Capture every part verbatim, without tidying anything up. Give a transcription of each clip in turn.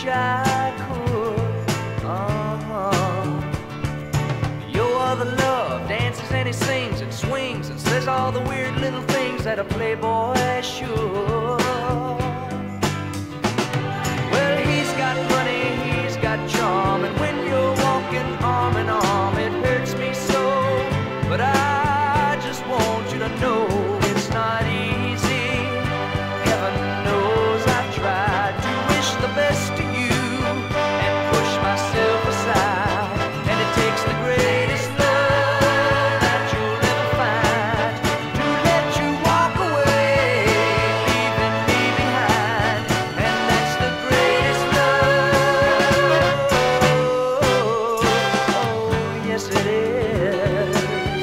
I could. Uh-huh. You're the love, dances and he sings and swings and says all the weird little things that a playboy should. Well, he's got money, he's got charm, and when you're walking arm in arm, it hurts me so. But I just want you to know it's not easy. Heaven knows I've tried to wish the best to you and push myself aside, and it takes the greatest love that you'll ever find to let you walk away, leaving me behind, and that's the greatest love. Oh, yes it is.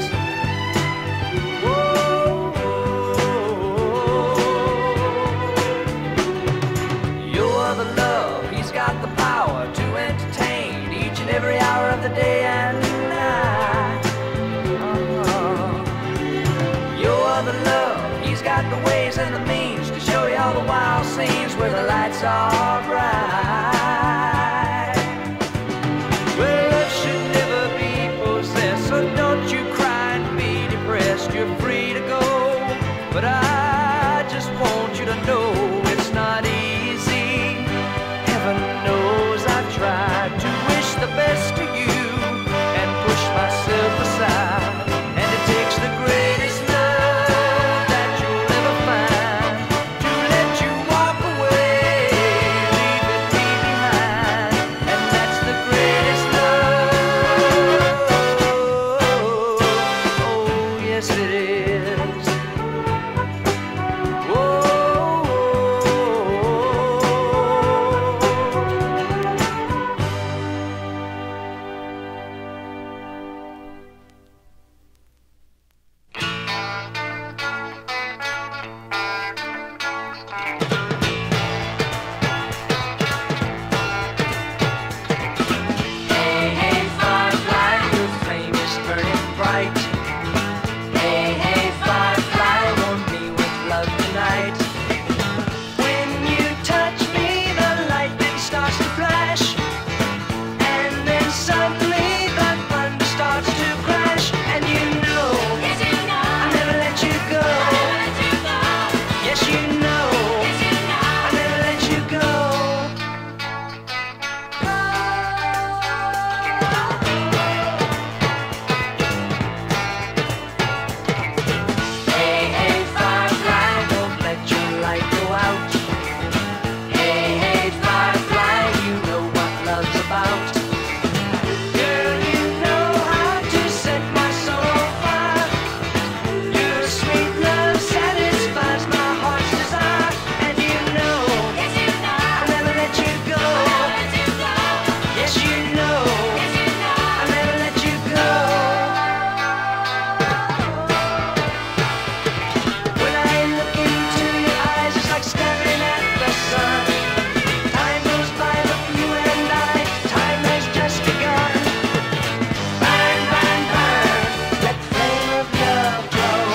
Whoa. You're the love, he's got the power to entertain each and every hour of the day and night. Uh-huh. You're the love, he's got the ways and the means to show you all the wild scenes where the lights are bright. Well, love should never be possessed, so don't you cry and be depressed. You're free to go, but I just want you to know it's not easy. Heaven knows I've tried to wish the best to you and push myself aside, and it takes the greatest love that you'll ever find to let you walk away, leaving me behind, and that's the greatest love. Oh, yes it is. Whoa. Hey, hey, Firefly, your flame is burning bright. Hey, hey, Firefly, warm me with love tonight. When you touch me, the lightning starts to flash, and then suddenly the thunder starts to crash, and you know, Yes, you know. I'll never let you go. Never let you go. Yes, you know, Yes, you know. I'll never let you go. Hey, hey, Firefly, don't let your light go out. Hey, hey, Firefly, you know what love's about. Girl, you know how to set my soul on fire. Your sweet love satisfies my heart's desire, and you know Yes, you know. I'll never let you go. Never let you go. Yes, you know Yes, you know. I'll never let you go. When I look into your eyes, it's like staring at the sun. Time goes by, but you and I, time has just begun. Burn, burn, burn, let the flame of love glow.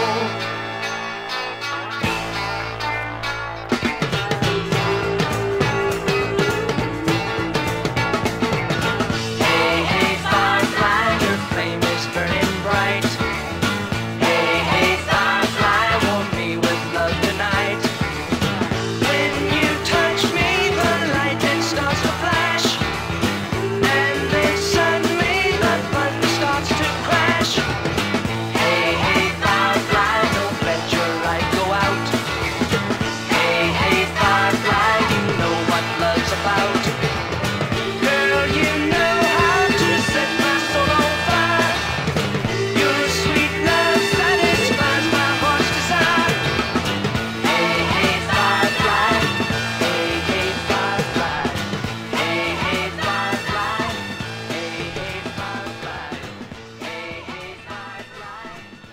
Hey, hey, Firefly, your flame is burning bright. Hey, hey, Firefly, warm me with love tonight. When you touch me, the lightning starts to flash, and then suddenly the thunder starts to crash. Hey, hey, Firefly, don't let your light go out. Hey, hey, Firefly, you know what love's about. Girl, you know how to set my soul on fire. Your sweet love satisfies my heart's desire. Hey, hey, Firefly. Hey, hey, Firefly. Hey, hey, Firefly. Hey, hey, Firefly. Hey, hey, Firefly.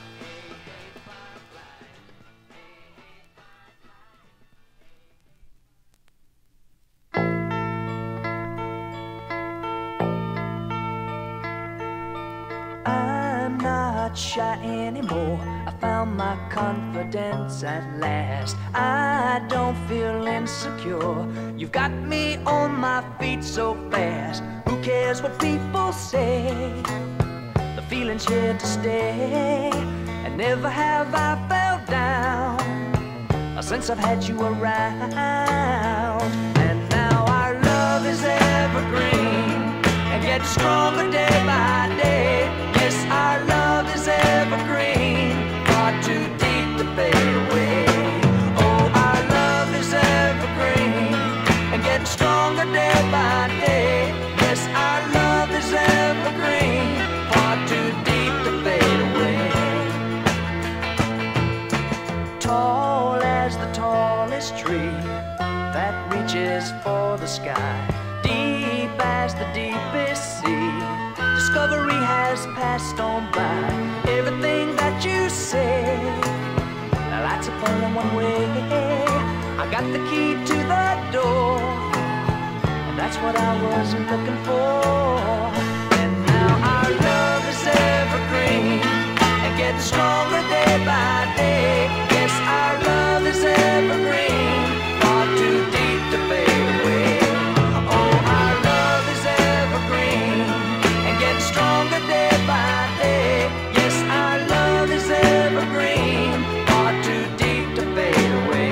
I'm not shy anymore. I found my confidence at last. I don't feel and secure. You've got me on my feet so fast. Who cares what people say? The feeling's here to stay, and never have I fell down since I've had you around. And now our love is evergreen and gets stronger day by day. Yes, our love is evergreen, far too deep to fade away. Oh, our love is evergreen and gets stronger day by day. Yes, our love is evergreen, far too deep to fade away. Tall as the tallest tree that reaches for the sky, deep as the deepest sea, discovery has passed on by. Everything that you say lights up only one way. I got the key to the door, and that's what I was looking for. And now our love is evergreen and getting stronger day by day. Yes, our love is evergreen, far too deep to fade away. Oh, our love is evergreen and getting stronger day by day. Yes, our love is evergreen, far too deep to fade away.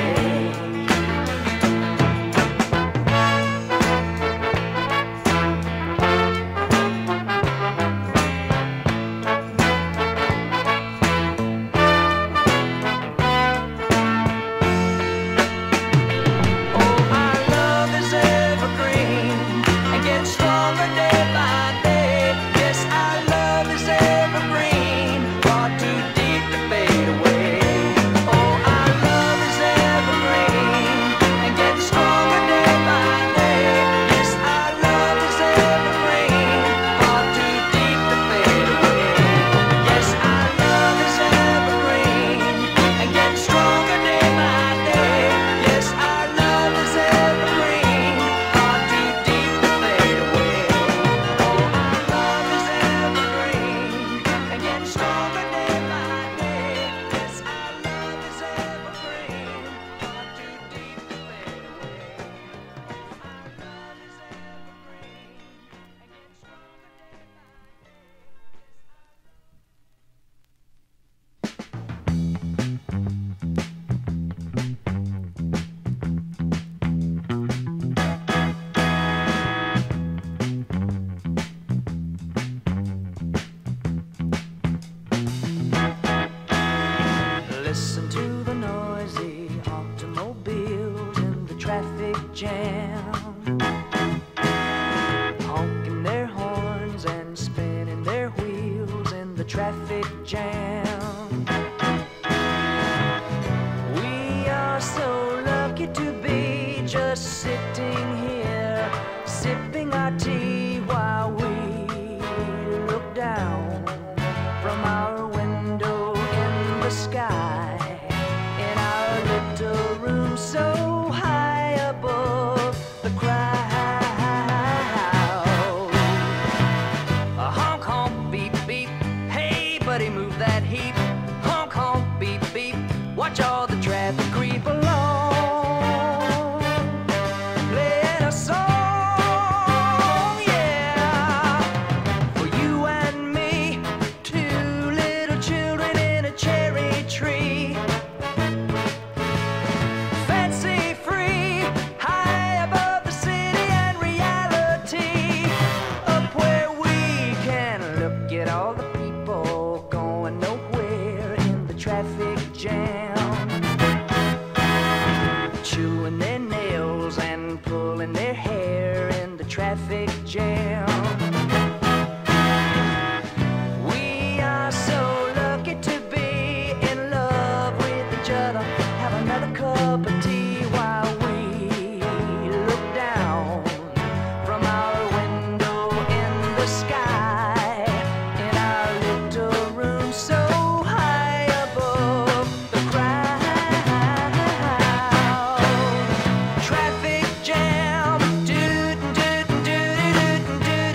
Listen to the noisy automobiles in the traffic jam, honking their horns and spinning their wheels in the traffic jam. We are so lucky to be just sitting here, sipping our tea while we look down from our window in the sky. So high above the crowd. A honk honk beep beep, hey buddy move that heap. Honk honk beep beep, watch all the traffic creep along, playing a song, yeah, for you and me, two little children in a cherry tree. Chewing their nails and pulling their hair in the traffic jam. We are so lucky to be in love with each other. Have another cup of tea while we look down from our window in the sky, in our little room so high above the crowd. Traffic jam, doot doot doot doot doot.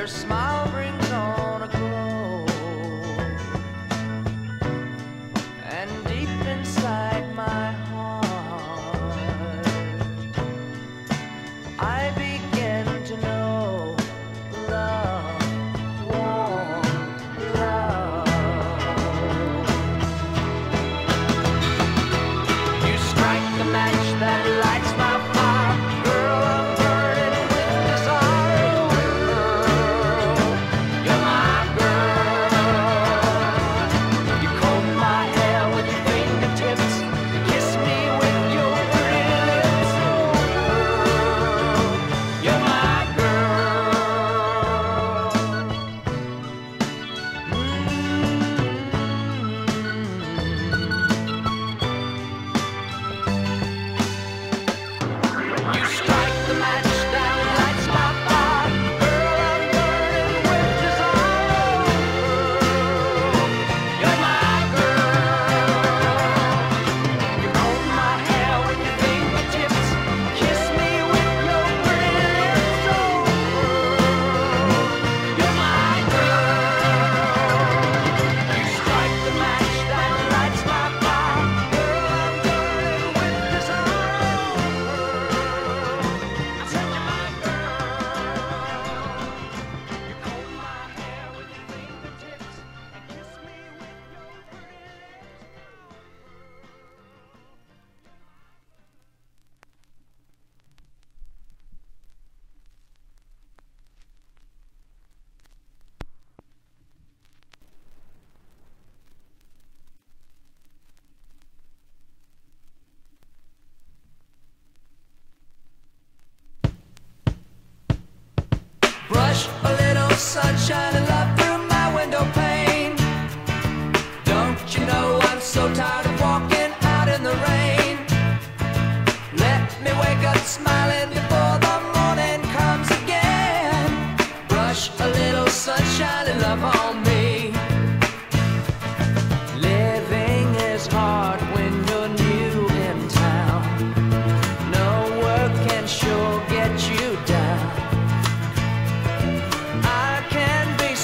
Your smile brings on a glow, and deep inside my heart I begin to know love, warm love. You strike the match that lights my fire. Girl, I'm burning with desire. You're my girl. You comb my hair with your fingertips. Kiss me with your pretty lips. You're my girl. You strike the match that lights my fire. Girl, I'm burning with desire. You're my girl. You comb my hair with your fingertips. Kiss me with your pretty lips. Oh, you're my girl. You strike the match that lights my fire. Girl, I'm burning with desire. I said you're my girl. You comb my hair with your fingertips and kiss me with your pretty Brush a little sunshine and love through my window pane. Don't you know I'm so tired of walking out in the rain? Let me wake up smiling before the morning comes again. Brush a little sunshine and love on me. Living is hard when you're new in town. No work can sure get you down. I can be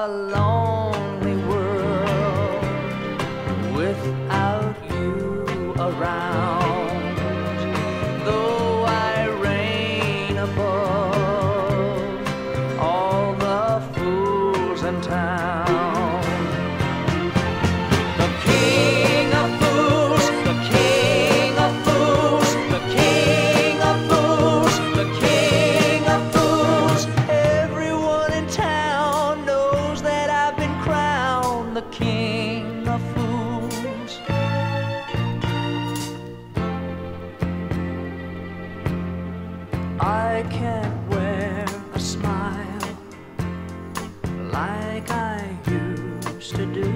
a lonely world without you around. Though I reign above all the fools in town, the king of fools, the king of fools, the king of fools, the king of fools. Everyone in town knows that I've been crowned the king of fools. I can't wear a smile like I used to do.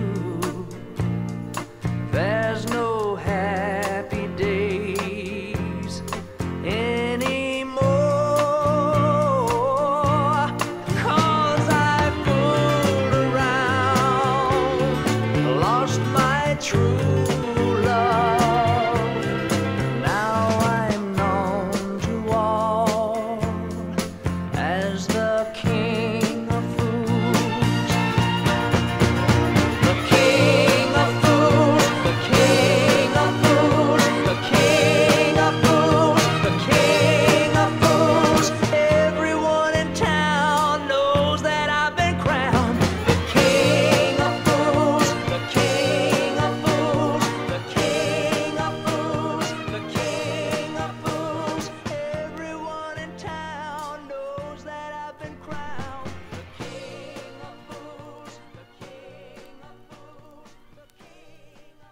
There's no happy days anymore, 'cause I fooled around, lost my true love. Now I'm known to all as the king of fools. The king of fools, the king of fools, the king of fools, the king of fools. Everyone in town knows that I've been crowned the king of fools, the king of fools, the king of fools, the king of fools. Everyone in town knows that I've been crowned the king of fools, the king of fools, the king of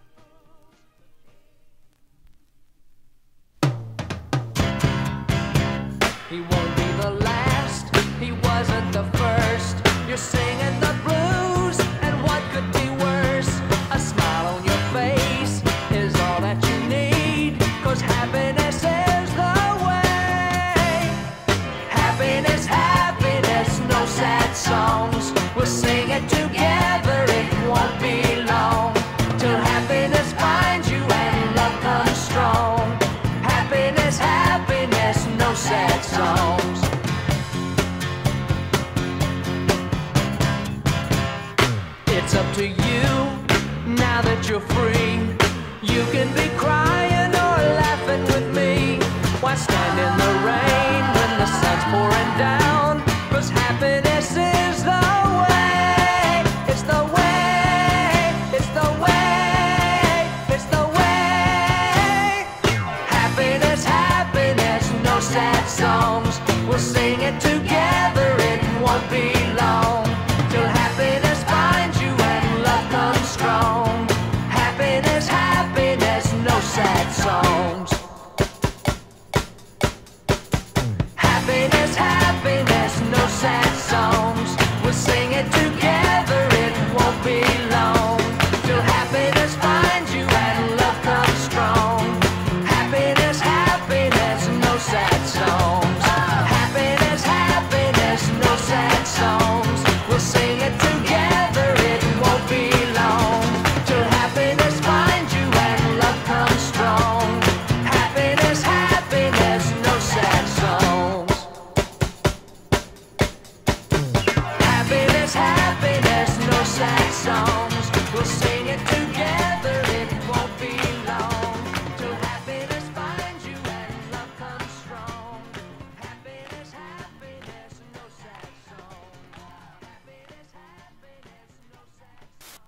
fools. He won't be the last, he wasn't the first. You're singing the blues, and what could be worse? A smile on your face is all that you need, 'cause happiness is the way. Happiness, happiness, no sad songs. We'll sing it together, it won't be long till happiness finds you and love comes strong. Happiness, happiness, no sad songs. It's up to you now that you're free. You can be crying or laughing with me. Why stand in the rain when the sun's pouring down? 'Cause happiness is the way. It's the way. It's the way. It's the way. Happiness, happiness, no sad songs. We'll sing it together, it won't be long till happiness finds you and love comes strong. Happiness, happiness, no sad songs. Happiness, happiness, no sad songs. We'll sing it together, it won't be long till happiness finds you and love comes strong. Happiness, happiness, no sad songs. Happiness, happiness, no sad songs. We'll sing it together, it won't be long till happiness finds you and love comes strong. Happiness, happiness, no sad songs. Happiness, happiness, no sad songs. We'll sing it together, it won't be long till happiness finds you and love comes strong. Happiness, happiness, no sad songs. Happiness, happiness, no sad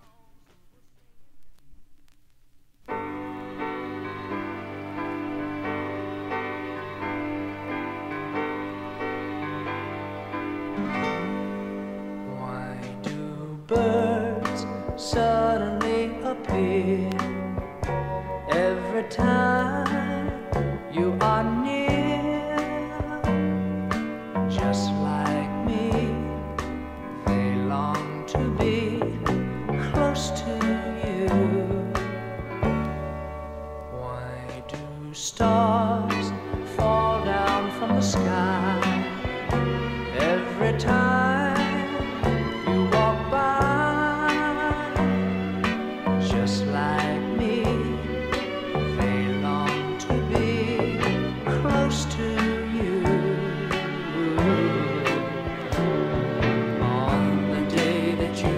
songs. Why do birds suddenly appear every time you are near? Just like me, they long to be close to you. Why do stars fall down from the sky every time you walk by? Just like me, they long to be close to you. On the day that you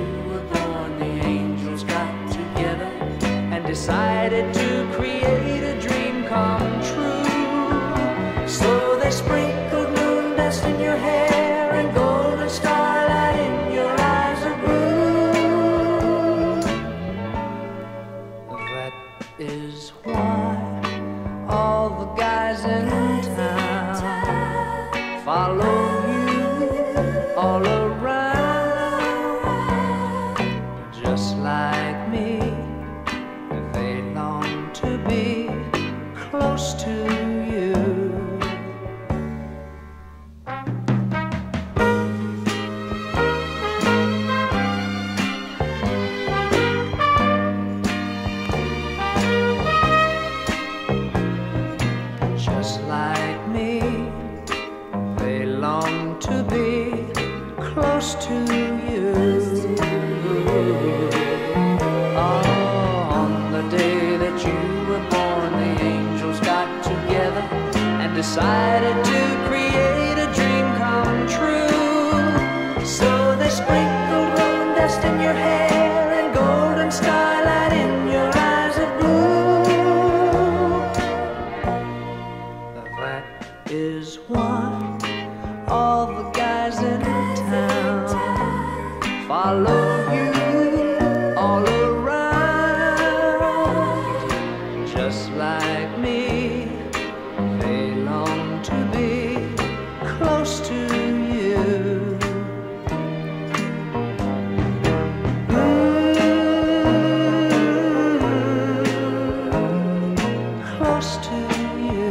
the guys in town follow you all around, just like me. They long to be close to you. Just like me, they long to be close to you. Oh, on the day that you were born, the angels got together and decided to create a dream come true. So they sprinkled golden dust in your hair and golden starlight in your eyes of blue. That is why all the guys in town follow you all around, just like me. They long to be close to you. Mm, close to you.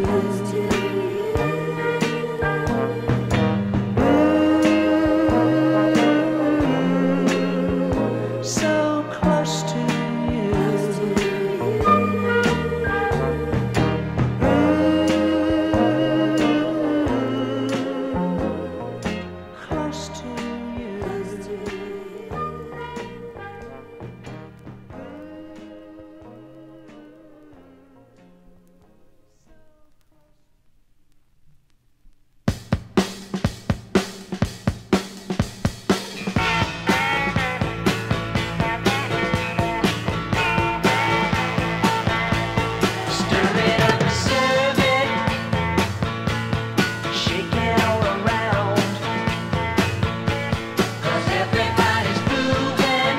So close to you. Close to you. Stir it up and serve it, shake it all around, 'cause everybody's moving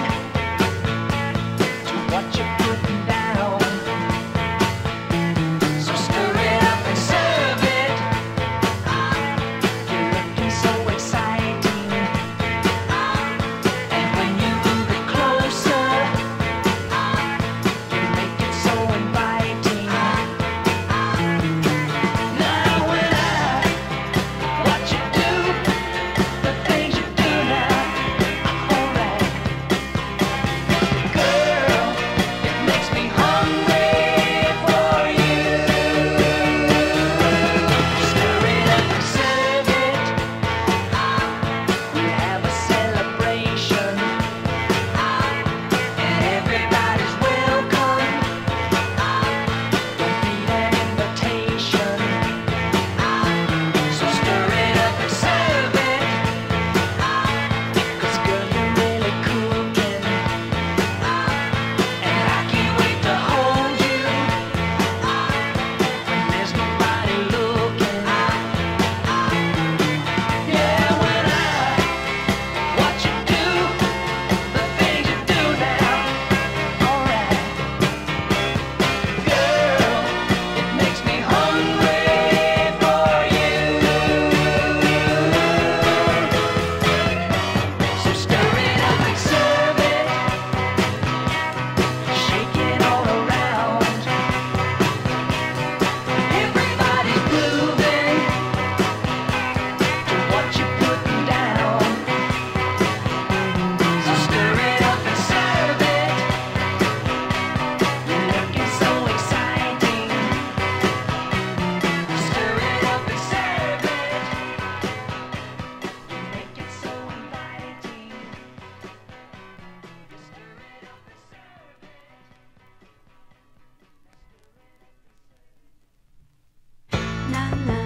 to what you're putting down. So stir it up and serve it, you're looking so exciting, and when you move it closer, you make it so inviting. Now when I watch you do the things you do now, alright, girl, it makes me hungry for you. Stir it up and serve it, we have a celebration, and everybody's welcome. Don't need an invitation. So stir it up and serve it, 'cause girl, you're really cooking, and I can't wait to hold you when there's nobody looking. Yeah, when I watch you do the things you do now, alright, girl, it makes me hungry for you. So stir it up and serve it, shake it all around. Everybody's moving to what you're putting down. So stir it up and serve it, you're looking so exciting. Stir it up and serve it, you make it so inviting. Na na